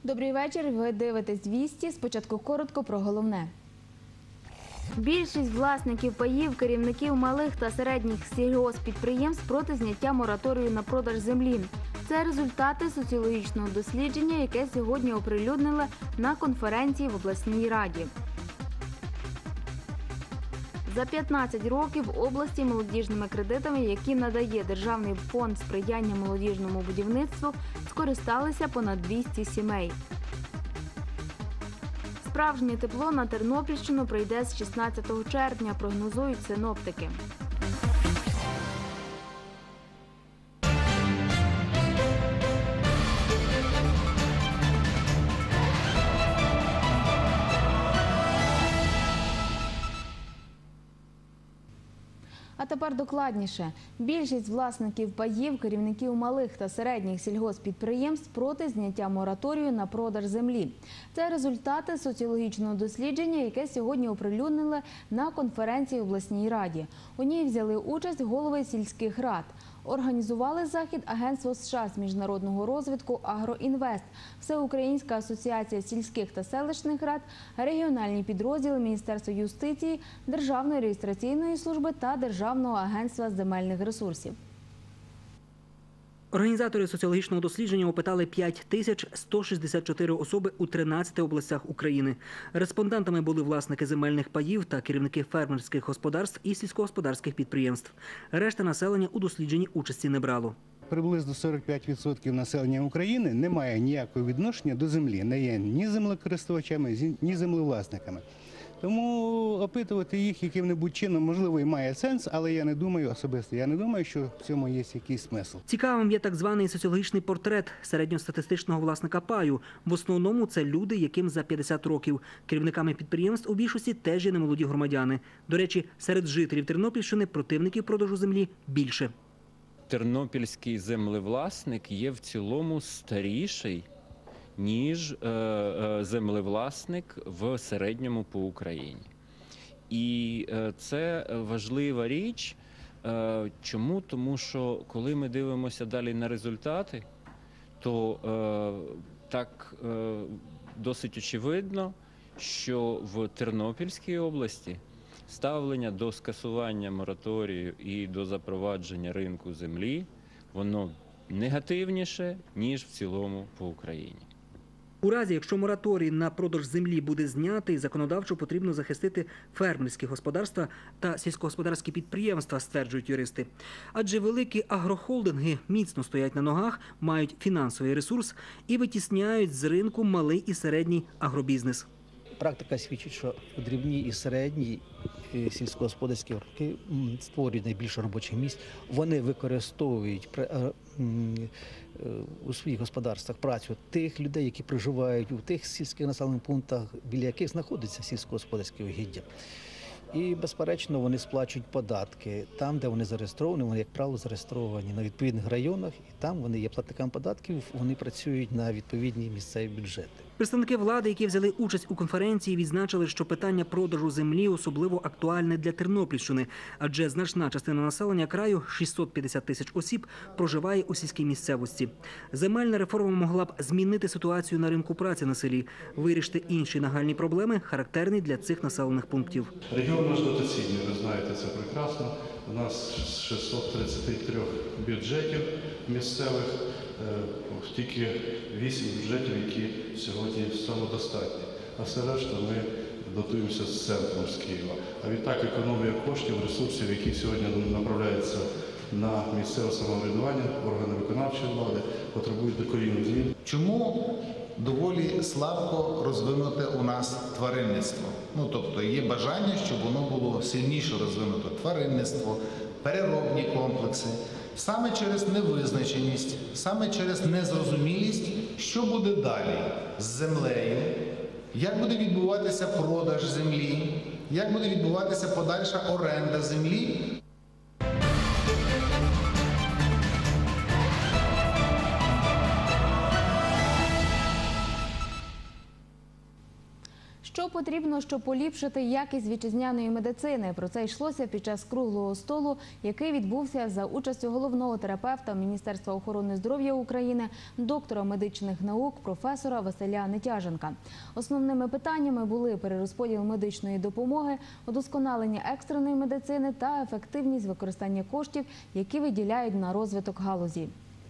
Добрий вечір. Ви дивитесь «Вісті». Спочатку коротко про головне. Більшість власників паїв, керівників малих та середніх сільгосппідприємств проти зняття мораторію на продаж землі. Це результати соціологічного дослідження, яке сьогодні оприлюднили на конференції в обласній раді. За 15 років в області молодіжними кредитами, які надає Державний фонд сприяння молодіжному будівництву, скористалися понад 200 сімей. Справжнє тепло на Тернопільщину прийде з 16 червня, прогнозують синоптики. А тепер докладніше. Більшість власників паїв, керівників малих та середніх сільгосппідприємств проти зняття мораторію на продаж землі. Це результати соціологічного дослідження, яке сьогодні оприлюднили на конференції в обласній раді. У ній взяли участь голови сільських рад. Організували захід Агентство США з міжнародного розвитку «Агроінвест», Всеукраїнська асоціація сільських та селищних рад, регіональні підрозділи Міністерства юстиції, Державної реєстраційної служби та Державного агентства земельних ресурсів. Організатори соціологічного дослідження опитали 5164 особи у 13 областях України. Респондентами були власники земельних паїв та керівники фермерських господарств і сільськогосподарських підприємств. Решта населення у дослідженні участі не брало. Приблизно 45% населення України не має ніякого відношення до землі, не є ні землекористувачами, ні землевласниками. Тому опитувати їх яким-небудь чином, можливо, і має сенс, але я не думаю особисто, що в цьому є якийсь смисл. Цікавим є так званий соціологічний портрет середньостатистичного власника паю. В основному це люди, яким за 50 років. Керівниками підприємств у більшості теж є немолоді громадяни. До речі, серед жителів Тернопільщини противників продажу землі більше. Тернопільський землевласник є в цілому старіший, ніж землевласник в середньому по Україні. І це важлива річ. Чому? Тому що коли ми дивимося далі на результати, то так досить очевидно, що в Тернопільській області ставлення до скасування мораторію і до запровадження ринку землі, воно негативніше, ніж в цілому по Україні. У разі, якщо мораторій на продаж землі буде знятий, законодавчо потрібно захистити фермерські господарства та сільськогосподарські підприємства, стверджують юристи. Адже великі агрохолдинги міцно стоять на ногах, мають фінансовий ресурс і витісняють з ринку малий і середній агробізнес. Практика свідчить, що дрібні і середні сільськогосподарські роки створюють найбільше робочих місць. Вони використовують у своїх господарствах працю тих людей, які проживають у тих сільських населених пунктах, біля яких знаходиться сільськогосподарське угіддя. І, безперечно, вони сплачують податки там, де вони зареєстровані, вони, як правило, зареєстровані на відповідних районах, і там вони є платниками податків, вони працюють на відповідні місцеві бюджети. Представники влади, які взяли участь у конференції, відзначили, що питання продажу землі особливо актуальне для Тернопільщини, адже значна частина населення краю, 650 тисяч осіб, проживає у сільській місцевості. Земельна реформа могла б змінити ситуацію на ринку праці на селі, вирішити інші нагальні проблеми, характерні для цих населених пунктів. Регіон наш дотаційний, ви знаєте це прекрасно. У нас з 633 бюджетів місцевих, тільки 8 бюджетів, які сьогодні самодостатні. А все решта ми дотуємося з центром з Києва. А відтак економія коштів, ресурсів, які сьогодні направляються на місцеве самоврядування, органи виконавчої влади, потребують докорінних змін. Чому доволі слабко розвинуте у нас тваринництво? Тобто є бажання, щоб воно було сильніше розвинуто. Тваринництво, переробні комплекси. Саме через невизначеність, саме через незрозумілість, що буде далі з землею, як буде відбуватися продаж землі, як буде відбуватися подальша оренда землі. Щоб потрібно, щоб поліпшити якість вітчизняної медицини? Про це йшлося під час круглого столу, який відбувся за участю головного терапевта Міністерства охорони здоров'я України, доктора медичних наук, професора Василя Нетяженка. Основними питаннями були перерозподіл медичної допомоги, удосконалення екстреної медицини та ефективність використання коштів, які виділяють на розвиток галузі.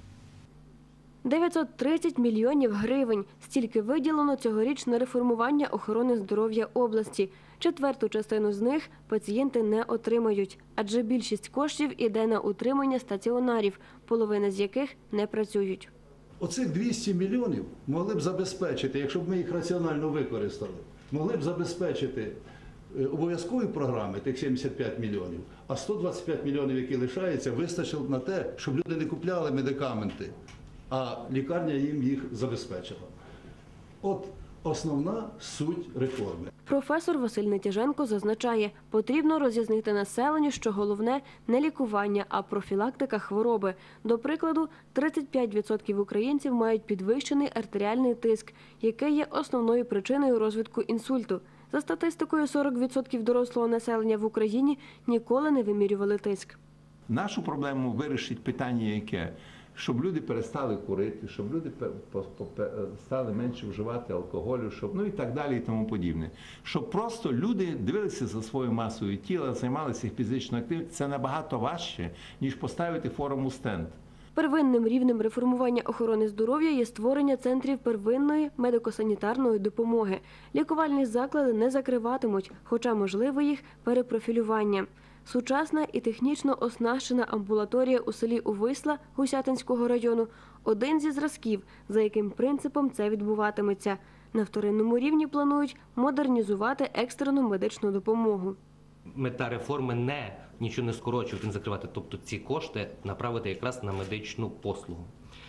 930 мільйонів гривень. Стільки виділено цьогоріч на реформування охорони здоров'я області. Четверту частину з них пацієнти не отримають, адже більшість коштів іде на утримання стаціонарів, половина з яких не працюють. Оцих 200 мільйонів могли б забезпечити, якщо б ми їх раціонально використали, могли б забезпечити обов'язкові програми, тих 75 мільйонів, а 125 мільйонів, які лишаються, вистачило б на те, щоб люди не купляли медикаменти, а лікарня їм їх забезпечила. От основна суть реформи. Професор Василь Нетяженко зазначає, потрібно роз'яснити населенню, що головне не лікування, а профілактика хвороби. До прикладу, 35% українців мають підвищений артеріальний тиск, який є основною причиною розвитку інсульту. За статистикою, 40% дорослого населення в Україні ніколи не вимірювали тиск. Нашу проблему вирішить питання яке? Щоб люди перестали курити, щоб люди стали менше вживати алкоголю, щоб, і так далі і тому подібне. Щоб просто люди дивилися за своєю масою тіла, займалися фізичною активністю. Це набагато важче, ніж поставити форму стенд. Первинним рівнем реформування охорони здоров'я є створення центрів первинної медико-санітарної допомоги. Лікувальні заклади не закриватимуть, хоча можливе їх перепрофілювання. Сучасна і технічно оснащена амбулаторія у селі Увисла Гусятинського району – один зі зразків, за яким принципом це відбуватиметься. На вторинному рівні планують модернізувати екстрену медичну допомогу. Мета реформи не нічого не скорочувати, не закривати, тобто ці кошти направити якраз на медичну послугу.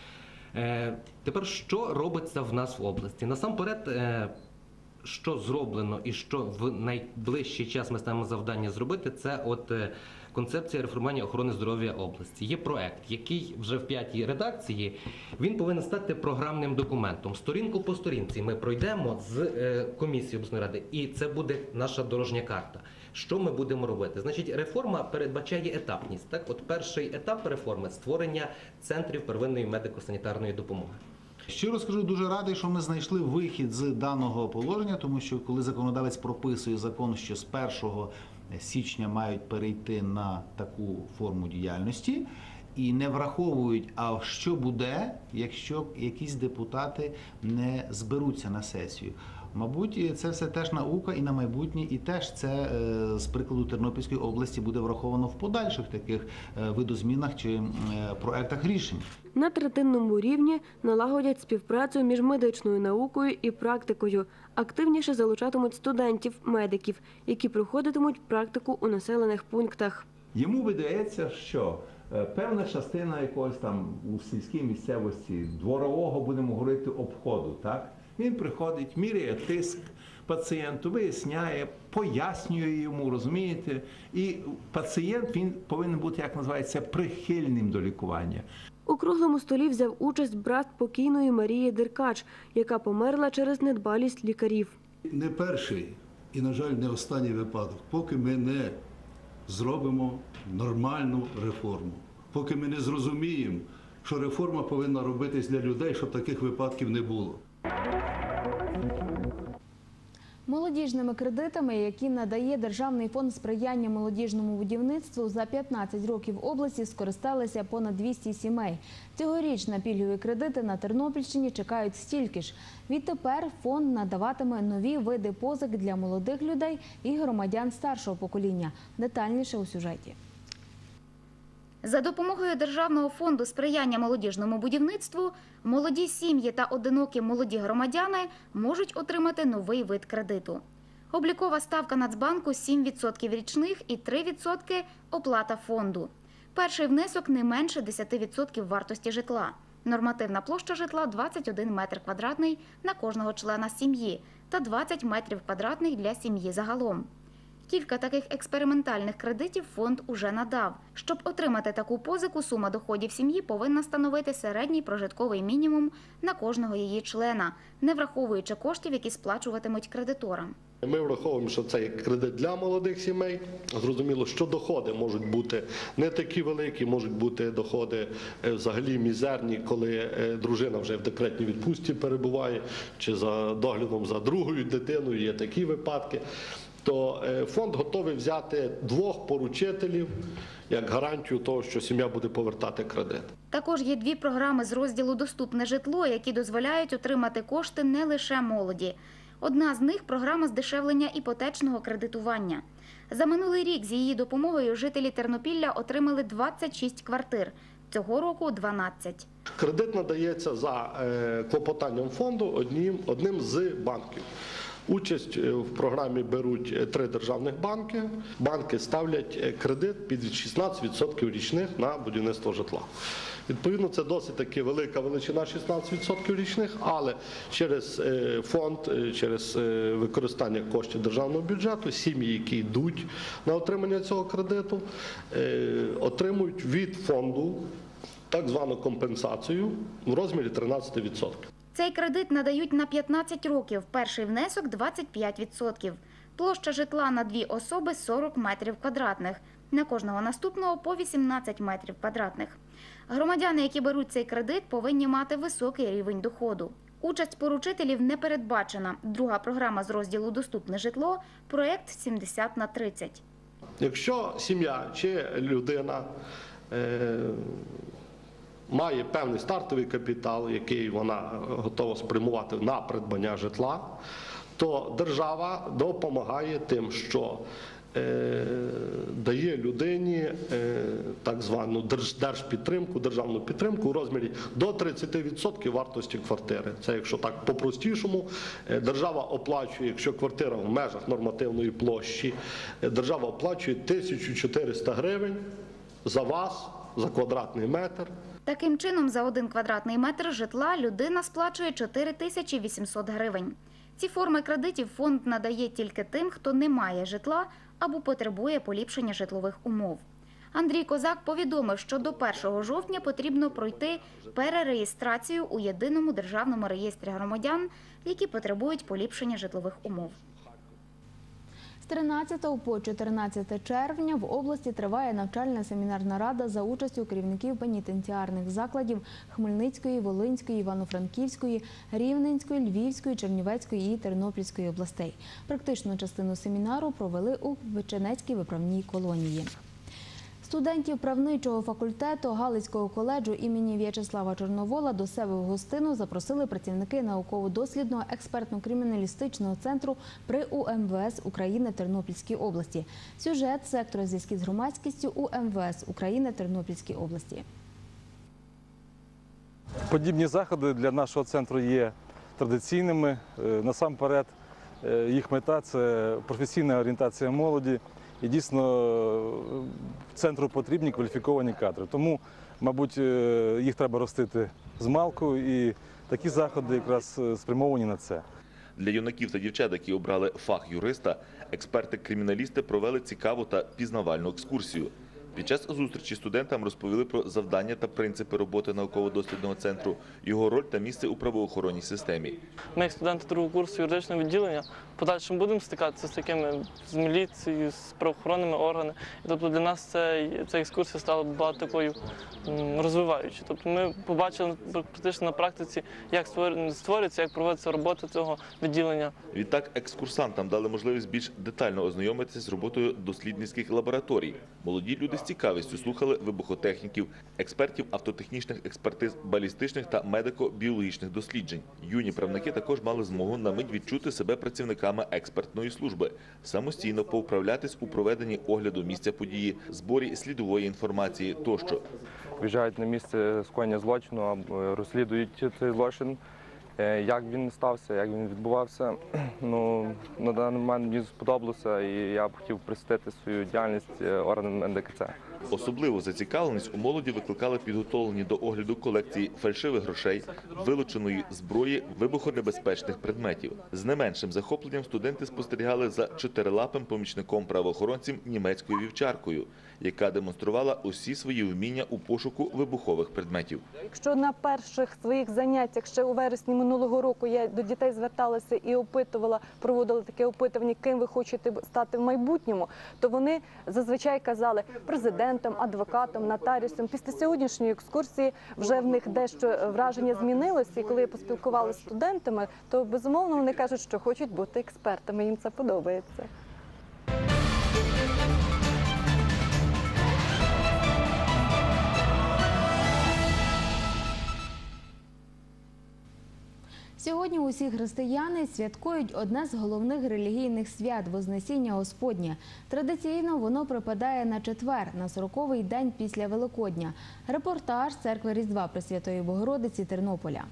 Тепер, що робиться в нас в області? Насамперед, що зроблено і що в найближчий час ми ставимо завдання зробити, це концепція реформування охорони здоров'я області. Є проект, який вже в 5-й редакції, він повинен стати програмним документом. Сторінку по сторінці ми пройдемо з комісією обласної ради, і це буде наша дорожня карта. Що ми будемо робити? Значить, реформа передбачає етапність. Так? Перший етап реформи – створення центрів первинної медико-санітарної допомоги. Щиро скажу, дуже радий, що ми знайшли вихід з даного положення, тому що коли законодавець прописує закон, що з 1 січня мають перейти на таку форму діяльності, і не враховують, а що буде, якщо якісь депутати не зберуться на сесію. Мабуть, це все теж наука і на майбутнє, і теж це з прикладу Тернопільської області буде враховано в подальших таких видозмінах чи проектах рішень. На третинному рівні налагодять співпрацю між медичною наукою і практикою. Активніше залучатимуть студентів, медиків, які проходитимуть практику у населених пунктах. Йому видається, що певна частина якогось там у сільській місцевості дворового, будемо говорити, обходу, так? Він приходить, міряє тиск пацієнту, виясняє, пояснює йому, розумієте? І пацієнт, він повинен бути, як називається, прихильним до лікування. У круглому столі взяв участь брат покійної Марії Деркач, яка померла через недбалість лікарів. Не перший і, на жаль, не останній випадок, поки ми не зробимо нормальну реформу, поки ми не зрозуміємо, що реформа повинна робитись для людей, щоб таких випадків не було. Молодіжними кредитами, які надає Державний фонд сприяння молодіжному будівництву, за 15 років області скористалися понад 200 сімей. Цьогоріч на пільгові кредити на Тернопільщині чекають стільки ж. Відтепер фонд надаватиме нові види позик для молодих людей і громадян старшого покоління. Детальніше у сюжеті. За допомогою Державного фонду сприяння молодіжному будівництву молоді сім'ї та одинокі молоді громадяни можуть отримати новий вид кредиту. Облікова ставка Нацбанку – 7% річних і 3% оплата фонду. Перший внесок не менше 10% вартості житла. Нормативна площа житла – 21 метр квадратний на кожного члена сім'ї та 20 метрів квадратних для сім'ї загалом. Кілька таких експериментальних кредитів фонд уже надав. Щоб отримати таку позику, сума доходів сім'ї повинна становити середній прожитковий мінімум на кожного її члена, не враховуючи коштів, які сплачуватимуть кредиторам. Ми враховуємо, що це є кредит для молодих сімей. Зрозуміло, що доходи можуть бути не такі великі, можуть бути доходи взагалі мізерні, коли дружина вже в декретній відпустці перебуває, чи за доглядом за другою дитиною, є такі випадки. То фонд готовий взяти 2 поручителів як гарантію того, що сім'я буде повертати кредит. Також є 2 програми з розділу «Доступне житло», які дозволяють отримати кошти не лише молоді. Одна з них – програма здешевлення іпотечного кредитування. За минулий рік з її допомогою жителі Тернопілля отримали 26 квартир. Цього року – 12. Кредит надається за клопотанням фонду одним з банків. Участь в програмі беруть 3 державних банки. Банки ставлять кредит під 16% річних на будівництво житла. Відповідно, це досить таки велика величина 16% річних, але через фонд, через використання коштів державного бюджету, сім'ї, які йдуть на отримання цього кредиту, отримують від фонду так звану компенсацію в розмірі 13%. Цей кредит надають на 15 років, перший внесок – 25%. Площа житла на 2 особи – 40 метрів квадратних, на кожного наступного – по 18 метрів квадратних. Громадяни, які беруть цей кредит, повинні мати високий рівень доходу. Участь поручителів не передбачена. Друга програма з розділу «Доступне житло» – проєкт 70/30. Якщо сім'я чи людина має певний стартовий капітал, який вона готова спрямувати на придбання житла, то держава допомагає тим, що дає людині так звану держпідтримку, державну підтримку у розмірі до 30% вартості квартири. Це якщо так по-простішому, держава оплачує, якщо квартира в межах нормативної площі, держава оплачує 1400 гривень за вас, за квадратний метр. Таким чином, за 1 квадратний метр житла людина сплачує 4800 гривень. Ці форми кредитів фонд надає тільки тим, хто не має житла або потребує поліпшення житлових умов. Андрій Козак повідомив, що до 1 жовтня потрібно пройти перереєстрацію у Єдиному державному реєстрі громадян, які потребують поліпшення житлових умов. З 13 по 14 червня в області триває навчальна семінарна рада за участю керівників пенітенціарних закладів Хмельницької, Волинської, Івано-Франківської, Рівненської, Львівської, Чернівецької і Тернопільської областей. Практичну частину семінару провели у Веченецькій виправній колонії. Студентів правничого факультету Галицького коледжу імені В'ячеслава Чорновола до себе в гостину запросили працівники науково-дослідного експертно-криміналістичного центру при УМВС України Тернопільській області. Сюжет сектора зв'язків з громадськістю УМВС України Тернопільській області. Подібні заходи для нашого центру є традиційними. Насамперед, їх мета – це професійна орієнтація молоді. І дійсно центру потрібні кваліфіковані кадри. Тому, мабуть, їх треба ростити з малку, і такі заходи якраз спрямовані на це. Для юнаків та дівчат, які обрали фах юриста, експерти-криміналісти провели цікаву та пізнавальну екскурсію. Під час зустрічі студентам розповіли про завдання та принципи роботи науково-дослідного центру, його роль та місце у правоохоронній системі. Ми, як студенти другого курсу юридичного відділення, в подальшому будемо стикатися з міліцією, з правоохоронними органами. І, тобто для нас ця екскурсія стала багато такою розвиваючою. Тобто ми побачили практично на практиці, як створюється, як проводиться робота цього відділення. Відтак екскурсантам дали можливість більш детально ознайомитися з роботою дослідницьких лабораторій. Молоді люди з цікавістю слухали вибухотехніків, експертів автотехнічних експертиз, балістичних та медико-біологічних досліджень. Юні правники також мали змогу на мить відчути себе працівниками експертної служби, самостійно повправлятись у проведенні огляду місця події, зборі слідової інформації тощо. Виїжджають на місце скоєння злочину, розслідують цей злочин, як він стався, як він відбувався. На даний момент мені сподобалося, і я б хотів присвятити свою діяльність органам НДКЦ. Особливу зацікавленість у молоді викликали підготовлені до огляду колекції фальшивих грошей, вилученої зброї, вибухонебезпечних предметів. З не меншим захопленням студенти спостерігали за чотирилапим помічником правоохоронців німецькою вівчаркою, яка демонструвала усі свої вміння у пошуку вибухових предметів. Якщо на перших своїх заняттях ще у вересні минулого року я до дітей зверталася і опитувала, проводила таке опитування, ким ви хочете стати в майбутньому, то вони зазвичай казали президентом, адвокатом, нотаріусом. Після сьогоднішньої екскурсії вже в них дещо враження змінилося. І коли я поспілкувалася з студентами, то безумовно вони кажуть, що хочуть бути експертами, їм це подобається. Сьогодні усі християни святкують одне з головних релігійних свят – Вознесіння Господнє. Традиційно воно припадає на четвер, на 40-й день після Великодня. Репортаж Церкви Різдва Пресвятої Богородиці Тернополя.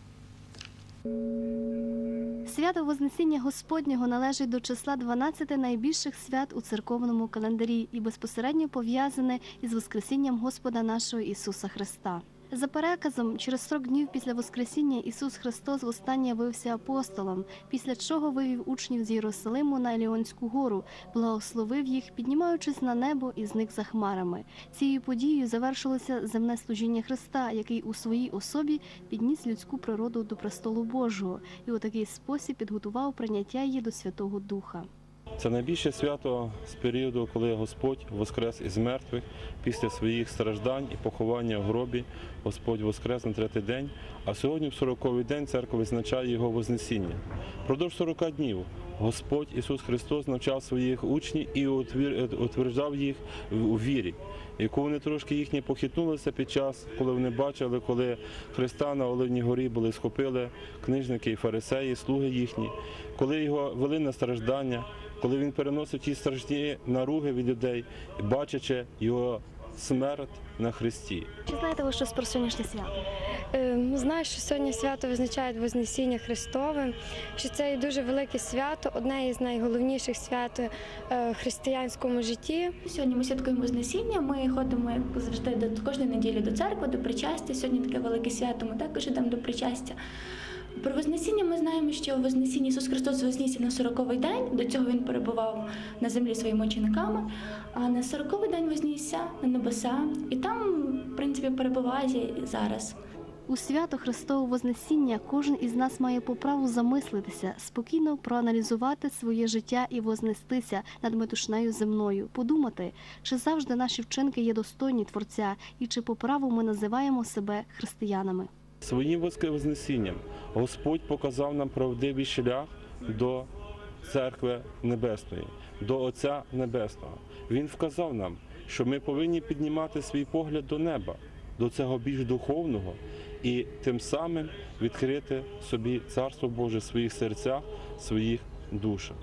Свято Вознесіння Господнього належить до числа 12 найбільших свят у церковному календарі і безпосередньо пов'язане із Воскресінням Господа нашого Ісуса Христа. За переказом, через 40 днів після Воскресіння Ісус Христос востаннє явився апостолам, після чого вивів учнів з Єрусалиму на Еліонську гору, благословив їх, піднімаючись на небо і зник за хмарами. Цією подією завершилося земне служіння Христа, який у своїй особі підніс людську природу до престолу Божого і у такий спосіб підготував прийняття її до Святого Духа. Це найбільше свято з періоду, коли Господь воскрес із мертвих після своїх страждань і поховання в гробі. Господь воскрес на третій день, а сьогодні в 40-й день церква визначає його Вознесіння. Продовж 40 днів Господь Ісус Христос навчав своїх учнів і утверджав їх у вірі, яку вони трошки їхні похитнулися під час, коли вони бачили, коли Христа на Оливній горі були схопили книжники і фарисеї, слуги їхні, коли його вели на страждання, коли він переносив ті страшні наруги від людей, бачачи його смерть на Христі. Чи знаєте ви щось про сьогоднішнє свято? Знаю, що сьогодні свято визначає Вознесіння Христове, що це є дуже велике свято, одне із найголовніших свят в християнському житті. Сьогодні ми святкуємо Вознесіння, ми ходимо, як завжди, кожної неділі до церкви, до причастя. Сьогодні таке велике свято, ми також йдемо до причастя. Про Вознесіння ми знаємо, що Вознесіння Ісус Христос вознісся на 40-й день, до цього Він перебував на землі своїми учениками, а на 40-й день вознісся на небеса, і там, в принципі, перебуває зараз. У свято Христового Вознесіння кожен із нас має по праву замислитися, спокійно проаналізувати своє життя і вознестися над метушнею земною, подумати, чи завжди наші вчинки є достойні Творця і чи по праву ми називаємо себе християнами. Своїм Вознесінням Господь показав нам правдивий шлях до Церкви Небесної, до Отця Небесного. Він вказав нам, що ми повинні піднімати свій погляд до неба, до цього більш духовного, і тим самим відкрити собі Царство Боже в своїх серцях, в своїх душах.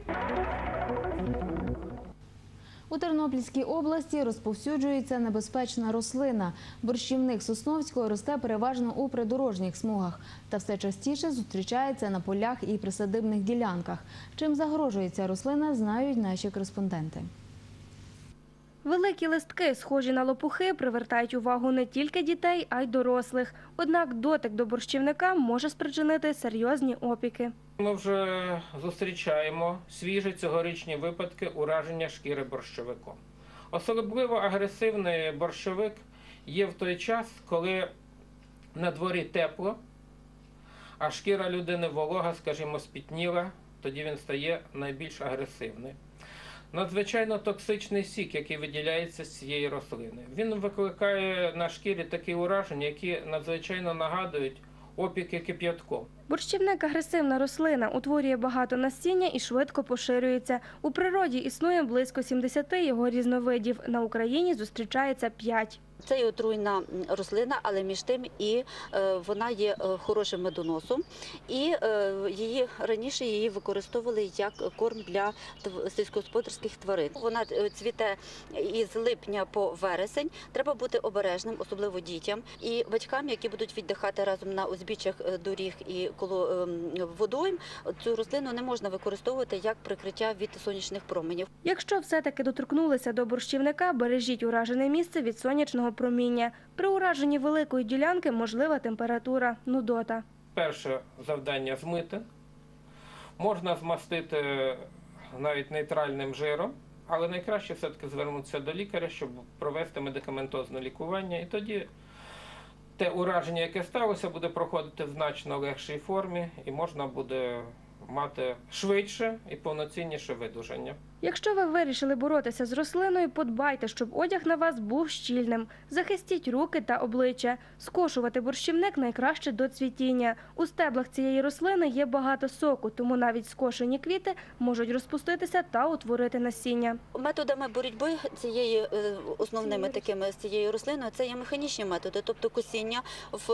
У Тернопільській області розповсюджується небезпечна рослина. Борщівник Сосновського росте переважно у придорожніх смугах та все частіше зустрічається на полях і присадибних ділянках. Чим загрожує ця рослина, знають наші кореспонденти. Великі листки, схожі на лопухи, привертають увагу не тільки дітей, а й дорослих. Однак дотик до борщівника може спричинити серйозні опіки. Ми вже зустрічаємо свіжі цьогорічні випадки ураження шкіри борщовиком. Особливо агресивний борщовик є в той час, коли на дворі тепло, а шкіра людини волога, скажімо, спітніла, тоді він стає найбільш агресивним. Надзвичайно токсичний сік, який виділяється з цієї рослини. Він викликає на шкірі такі ураження, які надзвичайно нагадують опіки кип'ятком. Борщівник – агресивна рослина, утворює багато насіння і швидко поширюється. У природі існує близько 70 його різновидів. На Україні зустрічається 5. Це є отруйна рослина, але між тим і вона є хорошим медоносом. І раніше її використовували як корм для сільськогосподарських тварин. Вона цвіте із липня по вересень. Треба бути обережним, особливо дітям і батькам, які будуть віддихати разом на узбіччях доріг і навколо водойм, цю рослину не можна використовувати як прикриття від сонячних променів. Якщо все-таки доторкнулися до борщівника, бережіть уражене місце від сонячного проміння. При ураженні великої ділянки можлива температура, нудота. Перше завдання – змити. Можна змастити навіть нейтральним жиром, але найкраще все-таки звернутися до лікаря, щоб провести медикаментозне лікування. І тоді те ураження, яке сталося, буде проходити в значно легшій формі і можна буде мати швидше і повноцінніше видужання. Якщо ви вирішили боротися з рослиною, подбайте, щоб одяг на вас був щільним. Захистіть руки та обличчя. Скошувати борщівник найкраще до цвітіння. У стеблах цієї рослини є багато соку, тому навіть скошені квіти можуть розпуститися та утворити насіння. Методами боротьби основними такими з цією рослиною, це є механічні методи, тобто косіння.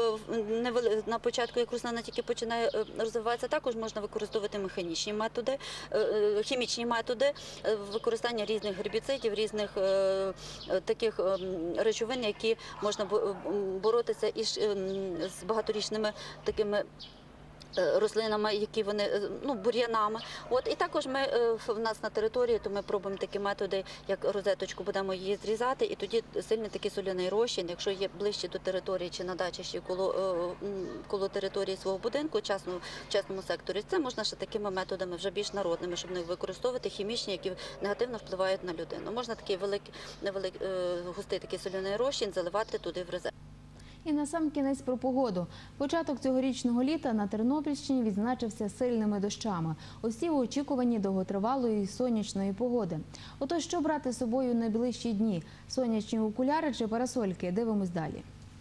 На початку, як рослина тільки починає розвиватися, також можна використовувати механічні методи, хімічні методи, використання різних гербіцидів, різних таких речовин, які можна боротися із багаторічними такими рослинами, які вони, бур'янами. І також в нас на території, то ми пробуємо такі методи, як розеточку, будемо її зрізати, і тоді сильний такий соляний розчин, якщо є ближче до території чи на дачі, чи коло території свого будинку, в частному секторі, це можна ще такими методами, вже більш народними, щоб не використовувати хімічні, які негативно впливають на людину. Можна такий густий такий соляний розчин заливати туди в розетку. І насамкінець про погоду. Початок цьогорічного літа на Тернопільщині відзначився сильними дощами. Усі в очікуванні довготривалої сонячної погоди. Отож, що брати з собою в найближчі дні? Сонячні окуляри чи парасольки? Дивимось далі.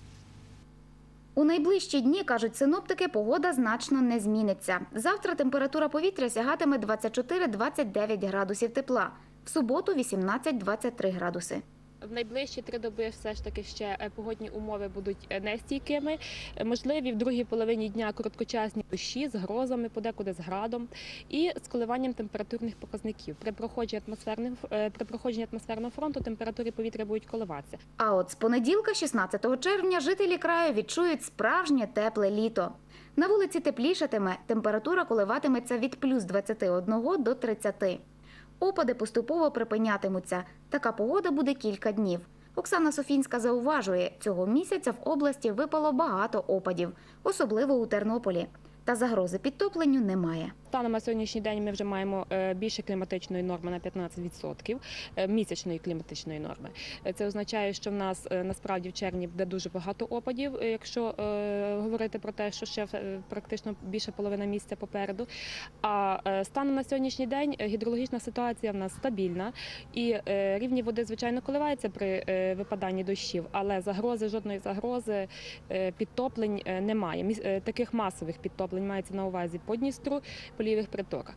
У найближчі дні, кажуть синоптики, погода значно не зміниться. Завтра температура повітря сягатиме 24-29 градусів тепла. В суботу – 18-23 градуси. В найближчі 3 доби все ж таки ще погодні умови будуть нестійкими. Можливі в другій половині дня короткочасні дощі з грозами, подекуди з градом і з коливанням температурних показників. При проходженні атмосферного фронту температури повітря будуть коливатися. А от з понеділка, 16 червня, жителі краю відчують справжнє тепле літо. На вулиці теплішатиме, температура коливатиметься від плюс 21 до 30. Опади поступово припинятимуться. Така погода буде кілька днів. Оксана Софінська зауважує, цього місяця в області випало багато опадів, особливо у Тернополі. Та загрози підтопленню немає. Станом на сьогоднішній день ми вже маємо більше кліматичної норми на 15%, місячної кліматичної норми. Це означає, що в нас насправді в червні буде дуже багато опадів, якщо говорити про те, що ще практично більше половина місяця попереду. А станом на сьогоднішній день гідрологічна ситуація в нас стабільна і рівні води, звичайно, коливаються при випаданні дощів, але жодної загрози підтоплень немає. Таких масових підтоплень мається на увазі по Дністру, по лівих притоках.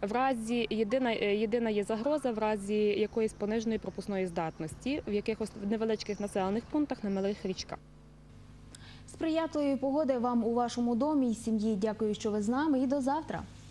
Єдина є загроза в разі якоїсь пониженої пропускної здатності в якихось невеличких населених пунктах на малих річках. Сприятливої погоди вам у вашому домі і сім'ї. Дякую, що ви з нами, і до завтра.